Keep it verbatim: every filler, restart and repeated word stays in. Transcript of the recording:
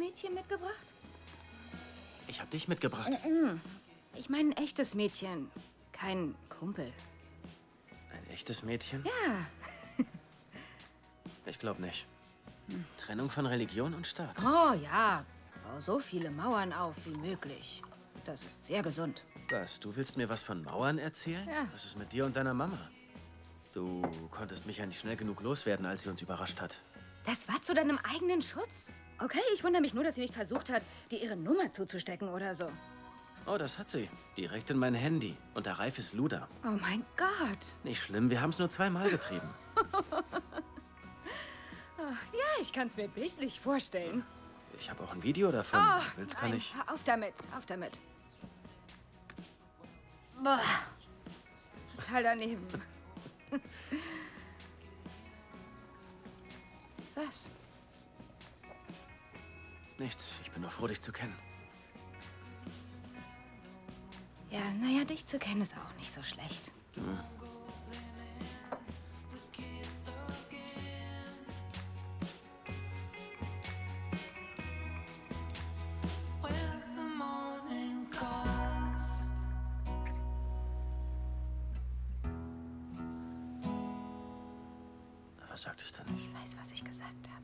Mädchen mitgebracht? Ich habe dich mitgebracht. Ich meine ein echtes Mädchen, kein Kumpel. Ein echtes Mädchen? Ja. Ich glaube nicht. Trennung von Religion und Staat. Oh ja, bau so viele Mauern auf wie möglich. Das ist sehr gesund. Was, du willst mir was von Mauern erzählen? Ja. Was ist mit dir und deiner Mama? Du konntest mich ja nicht schnell genug loswerden, als sie uns überrascht hat. Das war zu deinem eigenen Schutz. Okay, ich wundere mich nur, dass sie nicht versucht hat, dir ihre Nummer zuzustecken oder so. Oh, das hat sie. Direkt in mein Handy. Und der Reif ist Luder. Oh mein Gott. Nicht schlimm, wir haben es nur zweimal getrieben. Ja, ich kann es mir bildlich vorstellen. Ich habe auch ein Video davon. Oh, Wenn du willst, kann nein, ich... hör auf damit, auf damit. Boah. Total daneben. Was? Nichts. Ich bin nur froh, dich zu kennen. Ja, naja, dich zu kennen ist auch nicht so schlecht. Hm. Was sagtest du nicht? Ich weiß, was ich gesagt habe.